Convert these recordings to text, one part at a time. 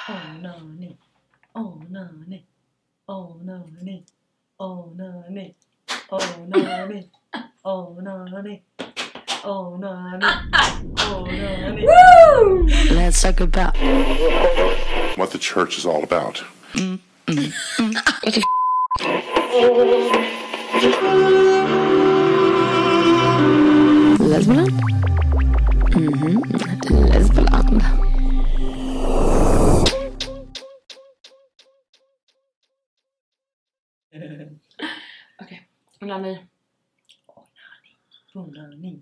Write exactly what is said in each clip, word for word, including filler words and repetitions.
Onani. Onani. Onani. Onani. Onani. Onani. Onani. Onani. Woo! Let's talk about what the church is all about. Mm, mm, mm. What the Lesboland? Mhm, Lesboland. Okej, onani. Onani.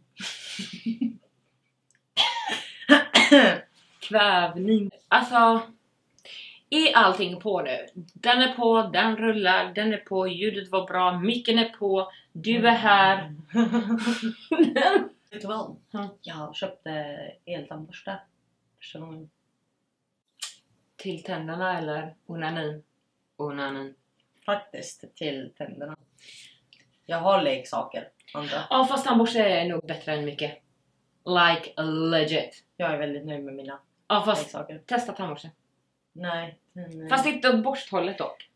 Kvävning. Alltså, är allting på nu? Den är på, den rullar, den är på, ljudet var bra, micken är på, du är här. Vet du vad? Mm. Jag köpte eltandborste. Första gången. Till tänderna eller onanin? Onanin. Faktiskt till tänderna. Jag har leksaker. Andra. Ja, fast tandborste är nog bättre än mycket. Like legit. Jag är väldigt nöjd med mina Ja, fast leksaker. testa tandborste. Nej. nej. Fast inte åt borsthållet dock.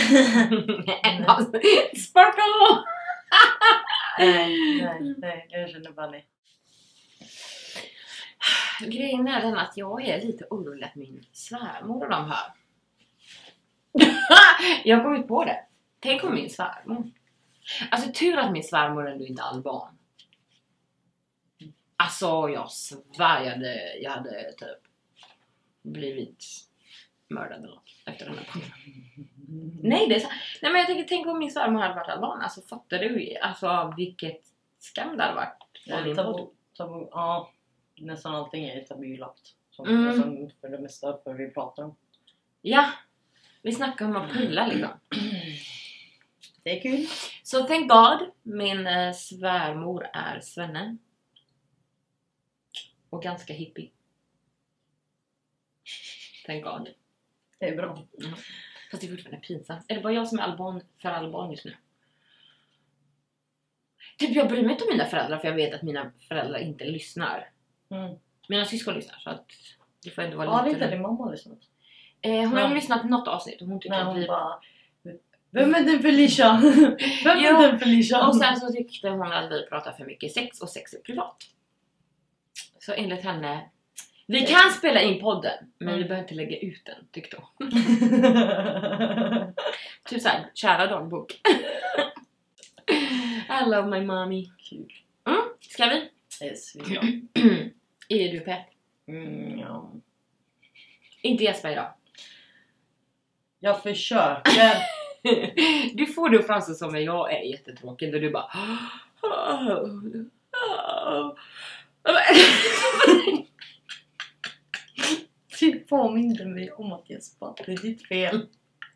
Sparkle! nej, nej, nej. Jag känner bara nej. Grejen är den att jag är lite orolig att min svärmor och de här. Jag kom ut på det. Tänk om min svärmor. Alltså tur att min svärmor ändå inte är alban. Alltså jag svär jag hade, jag hade typ blivit mördad eller något efter den här podden. Nej det är så. Nej men jag tänker, tänk om min svärmor hade varit alban. Alltså fattar du? Alltså vilket skam det hade varit. Ja, tabu, tabu, ja, nästan allting är tabulagt. Som, Mm. som för det mesta för vi pratar om. Ja, vi snackar om att pulla liksom. Det är kul. Så so, thank God, min eh, svärmor är svenne. Och ganska hippie. Thank God. Det är bra. Mm. Fast det är fortfarande pinsamt. Är det bara jag som är alban för alban just nu? Typ jag bryr mig inte om mina föräldrar för jag vet att mina föräldrar inte lyssnar. Mm. Mina syskon lyssnar så att det får ändå vara Ja, lite... det är inte din mamma lyssnat. Eh, hon Ja. har lyssnat något avsnitt och hon tycker Nej, att hon vi... bara... Vem är den Felicia? Vem Jo, är den Felicia? Och sen så tyckte hon att vi pratar för mycket sex och sex är privat. Så enligt henne... Vi kan spela in podden, men Mm. vi behöver inte lägga ut den, tyckte hon. Typ såhär, kära dagbok. I love my mommy. Kul. Mm, ska vi? Yes, vi gör. Är du pepp? Mm, ja. Inte Jesper idag. Jag försöker. Du får det att framstå som att jag är jättetråkig och du bara... Du påminner mig om att jag spattar. Det är ditt fel.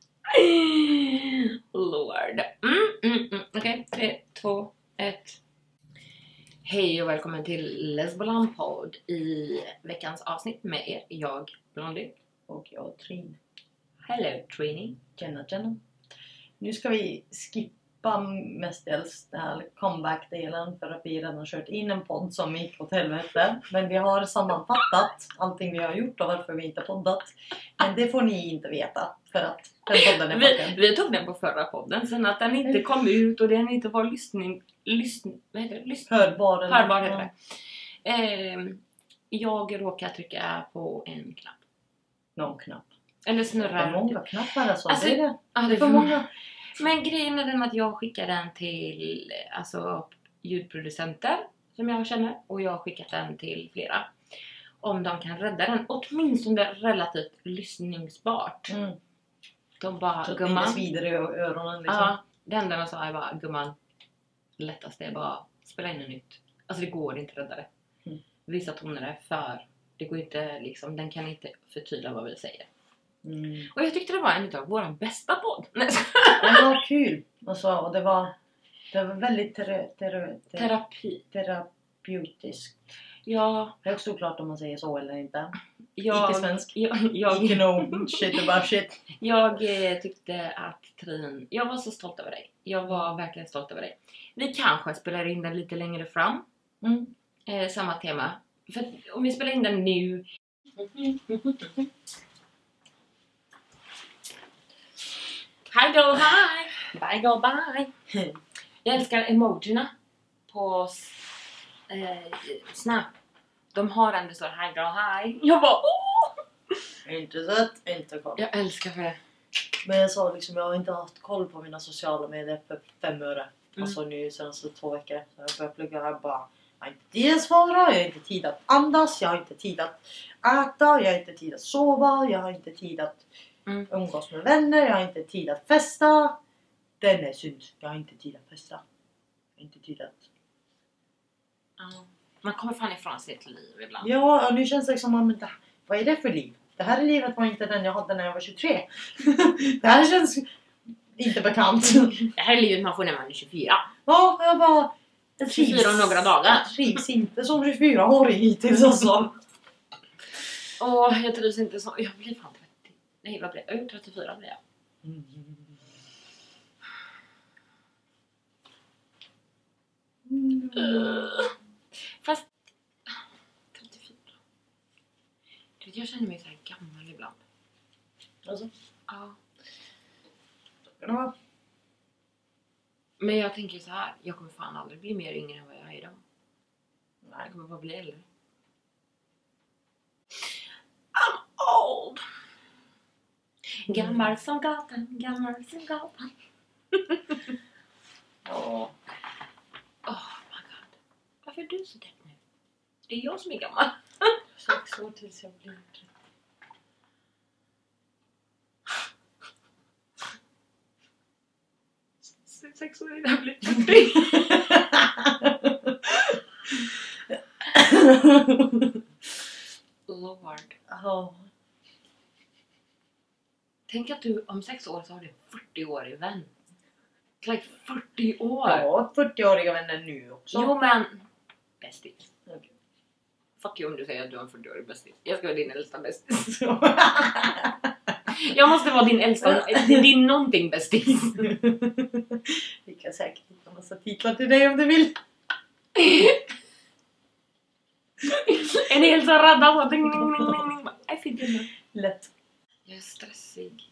Lord. Mm, mm, mm. Okej, okay. tre, två, ett. Hej och välkommen till Lesboland podd i veckans avsnitt med er. Jag, Blondie. Och jag Trin. Hello, Trini. Tjena, tjena. Nu ska vi skippa mestadels den här comeback-delen för att vi redan kört in en podd som gick åt helvete. Men vi har sammanfattat allting vi har gjort och varför vi inte poddat. Men det får ni inte veta för att den podden är Vi, fucking. vi tog den på förra podden, sen att den inte kom ut och den inte var lyssning... lyssning vad heter det? Lyssning. Hörbar. eller- Hörbar heter det. Ehm, jag råkar trycka på en knapp. Någon knapp. Eller Det är snurra. många knappar alltså. Alltså, det är det. Ja, Det är för många. Men grejen är den att jag skickar den till alltså, ljudproducenter som jag känner. Och jag har skickat den till flera. Om de kan rädda den. Åtminstone relativt lyssningsbart. Mm. De bara, Så att det inte gumman. svider i öronen liksom. Ja, det enda de sa är bara, gumman. Lättast är bara spela in en nytt. Alltså det går inte att rädda det. Mm. Vissa toner är för. Det går inte liksom, den kan inte förtydliga vad vi säger. Mm. Och jag tyckte det var en av våra bästa podd. Nej, Det var kul. Alltså, och det var, det var väldigt tera, tera, tera, terapi. terapeutiskt. Ja, Högst oklart om man säger så eller inte. jag, Icke-svensk. jag, You jag, know shit about shit. jag eh, tyckte att Trin, jag var så stolt över dig. Jag var verkligen stolt över dig. Vi kanske spelar in den lite längre fram. Mm. Eh, samma tema. För att om vi spelar in den nu. Hi go hi! Bye go bye! Jag älskar emojierna på eh, Snap. De har en det står hi go hi. Jag bara åh! Inte sett, inte koll. Jag älskar för det. Men jag sa liksom, jag har inte haft koll på mina sociala medier för fem öre. Mm. Alltså nu senaste två veckor. Så jag börjar plugga här bara. Jag har inte tid att svara, jag har inte tid att andas, jag har inte tid att äta, jag har inte tid att sova, jag har inte tid att Mm. umgås med vänner, jag har inte tid att festa. Den är synd, jag har inte tid att festa. Jag har inte tid att... Ja. Man kommer fan ifrån sitt liv ibland. Ja, och nu känns det som att, vad är det för liv? Det här livet var inte den jag hade när jag var tjugotre. Det här känns inte bekant. Det här är livet man får när man är tjugofyra. Ja, jag bara... Jag tjugofyra och några dagar. Jag trivs inte som tjugofyra-åring hittills alltså. Åh, jag trivs inte så. Jag blir fan trettio. Nej, vad blir jag? Jag trettiofyra blir jag. Mm. Uh, fast... trettiofyra. Du vet, jag känner mig så här gammal ibland. Alltså, Ja. ja. Men jag tänker så här. Jag kommer fan aldrig bli mer yngre än vad jag är idag. Nej. Jag kommer bara bli äldre. I'm old. Gammal som gatan, gammal som gatan. Ja. Oh my god. Varför är du så depp nu? Det är jag som är gammal. Sex år tills jag blir trettio. Sex år innan jag blir trettio. Lord. Ja. Tänk att du om sex år så har du fyrtio-årig vän. Like fyrtio år. Ja, fyrtio-åriga vänner nu också. Jo men... Bästis. Okej. Fuck you om du säger att du har en fyrtio-årig bästis. Jag ska vara din äldsta bästis. Jag måste vara din äldsta. Din någonting bästis. Vi kan säkert hitta massa titlar till dig om du vill. En hel så radda. Jag fick det. Lätt. Jag är stressig.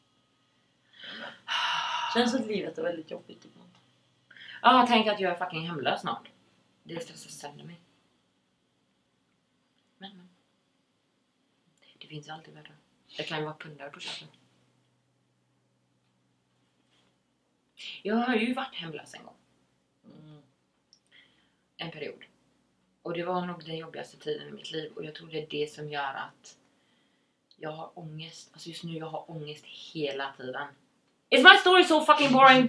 Känns att livet är väldigt jobbigt ibland. Ja, jag tänker att jag är fucking hemlös snart. Det stressar sönder mig. Men, men. Det finns ju alltid värre. Det kan ju vara pundar på köpet. Jag har ju varit hemlös en gång. Mm. En period. Och det var nog den jobbigaste tiden i mitt liv. Och jag tror det är det som gör att jag har ångest. Alltså just nu jag har ångest hela tiden. Is my story so fucking boring?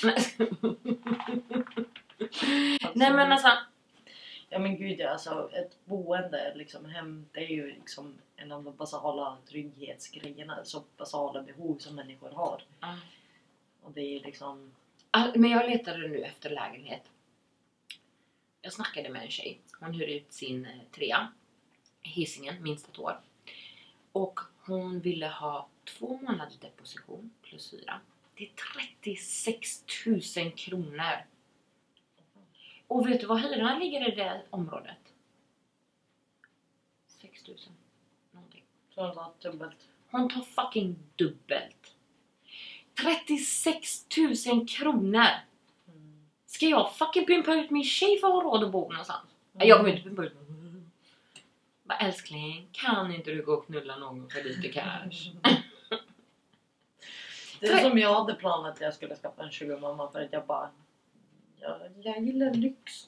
Nej men alltså. Ja men gud, alltså ett boende, liksom hem, det är ju liksom en av de basala trygghetsgrejerna, så basala behov som människor har. Uh. Och det är liksom... All, men jag letade nu efter lägenhet. Jag snackade med en tjej. Hon hyr ut sin eh, trea. Hisingen, minst ett år. Och hon ville ha två månaders deposition plus hyra. Det är trettiosex tusen kronor. Och vet du vad hyran ligger i det området? sex tusen. Någonting. Så hon tar dubbelt. Hon tar fucking dubbelt. trettiosex tusen kronor. Mm. Ska jag fucking pimpa ut min tjej för att ha råd att bo någonstans? Mm. Jag kommer inte pimpa ut. Bara älskling, kan inte du gå och knulla någon för lite cash? Det är som jag hade planerat att jag skulle skaffa en sugar mamma för att jag bara... Jag, jag gillar lyx.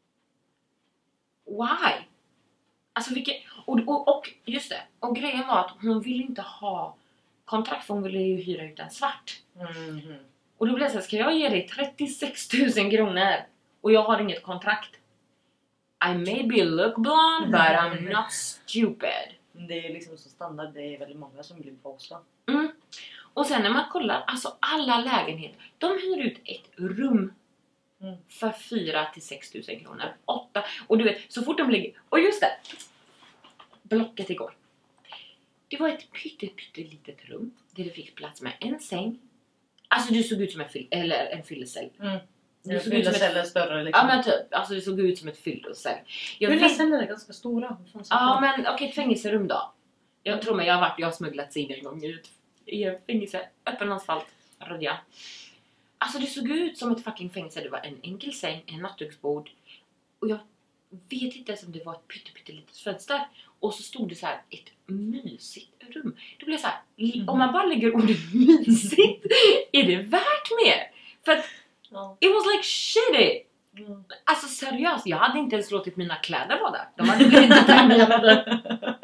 Why? Alltså vilket... Och, och, och just det. Och grejen var att hon ville inte ha kontrakt för hon ville ju hyra ut en svart. Mm-hmm. Och då blev det så här, ska jag ge dig trettiosex tusen kronor och jag har inget kontrakt? I maybe look blonde but I'm not stupid. Det är liksom så standard, det är väldigt många som blir påstå. Mm. Och sen när man kollar, alltså alla lägenheter, de hyr ut ett rum Mm. för fyra till sex tusen kronor. åtta. Och du vet, så fort de ligger... Och just det! Blocket igår. Det var ett pytte, pytte litet rum där det fick plats med en säng. Alltså det såg ut som en, fyll, eller en fyllecell. Mm. Det Det såg ut som fylleceller ett, större liksom. ja men typ, alltså det såg ut som ett fyllecell. Fylleceller är ganska stora. Ja men okej, okay, ett fängelserum då. Jag tror mig, jag har varit, jag har smugglats in en gång i ett, i ett fängelse, öppen asfalt. Rödja. Alltså det såg ut som ett fucking fängelse. Det var en enkel säng, en nattduksbord. Och jag vet inte ens om det var ett pytte, pytte litet fönster. Och så stod det så här ett mysigt rum. Det blev så här, mm. om man bara lägger ordet mysigt, är det värt mer? För att Ja. it was like shitty. Mm. Alltså seriöst, jag hade inte ens låtit mina kläder vara där. De hade blivit inte terminerade.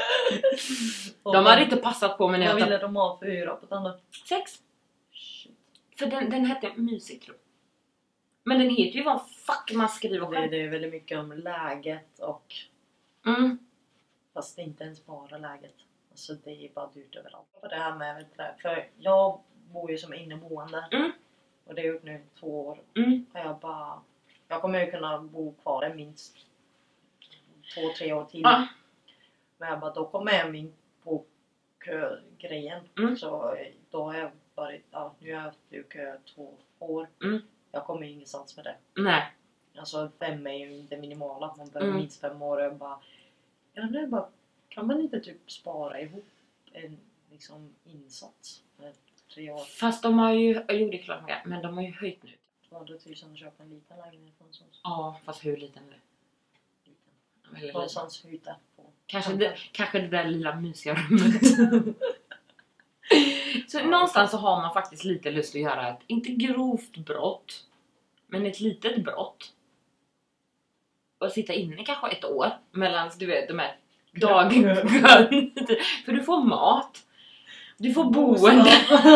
De hade inte passat på mig när Vad jag ville tar de ha för hyra på den då? sex. För den, den hette mysigt tror jag. Men den heter ju vad fuck man skriver Det, själv. det är väldigt mycket om läget och Mm. fast det är inte ens bara läget. Alltså det är bara dyrt överallt. Det här med, vet du, för jag bor ju som inneboende. Mm. Och det är gjort nu i två år. Mm. Och jag bara, jag kommer ju kunna bo kvar där minst två, tre år till. Ja. Men jag bara, då kommer jag in på kögrejen. Mm. Så då har jag varit, ja nu har jag haft i kö två år. Mm. Jag kommer ju ingenstans med det. Nej. Alltså fem är ju det minimala. Man behöver Mm. minst fem år. Och jag bara, jag undrar bara, kan man inte typ spara ihop en liksom insats för tre år? Fast de har ju, jag gjorde klart med det, men de har ju höjt nu. tvåhundratusen och köpa en liten lägenhet någonstans. Ja, fast hur liten är det? Liten. Väldigt liten. Någonstans hyta på. Kanske det, kanske det där lilla mysiga rummet. Så någonstans så har man faktiskt lite lust att göra ett, inte grovt brott, men ett litet brott. Och sitta inne kanske ett år mellan, du vet, de här dagen. För du får mat, du får boende,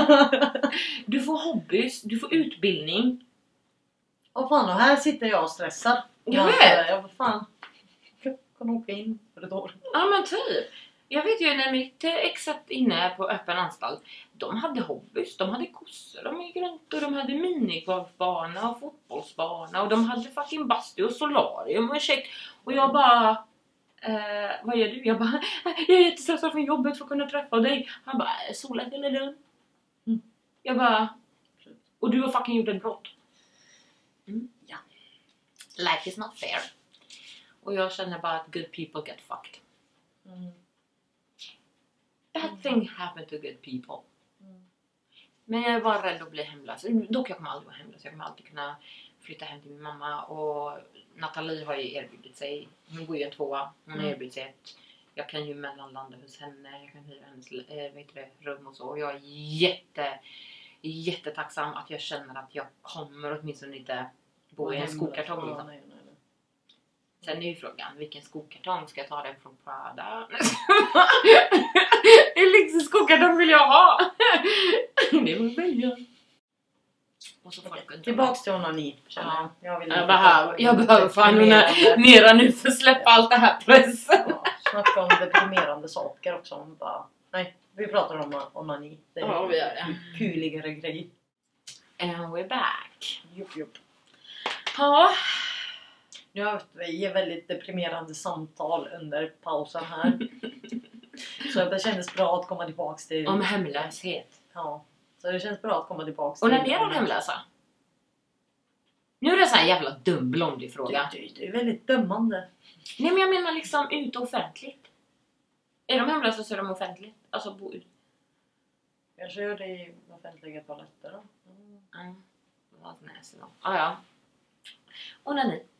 du får hobbys, du får utbildning. Åh fan, och här sitter jag och stressar. Jag vet. Jag bara, fan. Jag kan åka in för ett år. Ja men typ. Jag vet ju när mitt ex satt inne på öppen anstalt. De hade hobbys, de hade kossor, de gick runt och de hade minigolfbana och fotbollsbana. Och de hade fucking bastu och solarium och shit. Och jag bara, eh, vad gör du? Jag bara, jag är jättestressad från jobbet för att kunna träffa dig. Han bara, solen eller lugn. Mm. Jag bara, och du har fucking gjort ett brott. Mm. Ja. Life is not fair. Och jag känner bara att good people get fucked. Mm. Bad thing happen to good people. Mm. Men jag är bara rädd att bli hemlös. Dock jag kommer aldrig vara hemlös. Jag kommer alltid kunna flytta hem till min mamma. Och Nathalie har ju erbjudit sig. Hon bor ju en tvåa. Hon har Mm. erbjudit sig ett. Jag kan ju mellanlanda hos henne. Jag kan hyra hennes äh, vet det, rum och så. Och jag är jätte, jättetacksam att jag känner att jag kommer åtminstone inte bo i en skokartong. Ja, Liksom. nej, nej, nej. Sen är ju frågan, vilken skokartong ska jag ta den från Prada? Vilken skokartong vill jag ha? Det var välja. Och så folk undrar. Tillbaks till onani, känner Ja. jag. Jag, vill Jag behöver, jag behöver fan deprimerande- nera nu för att släppa allt det här pressen. Ja, snacka om deprimerande saker också. Om bara, nej, vi pratar om onani. Det är Ja, vi gör det. en kuligare grej. And we're back. Jupp, jupp. Ja. Nu har jag haft väldigt deprimerande samtal under pausen här. Så det kändes bra att komma tillbaks till... Om hemlöshet. Ja, så det känns bra att komma tillbaks Och till... när är de hemlösa? Nu är det så här jävla dum blondig fråga. Det, det, det är väldigt dömande. Nej men jag menar liksom ute offentligt. Är de hemlösa så är de offentligt. Alltså bo ut. Kanske gör det i offentliga toaletter då. Mm. Mm. Vad näsigt då. Ah, ja. Och när ni?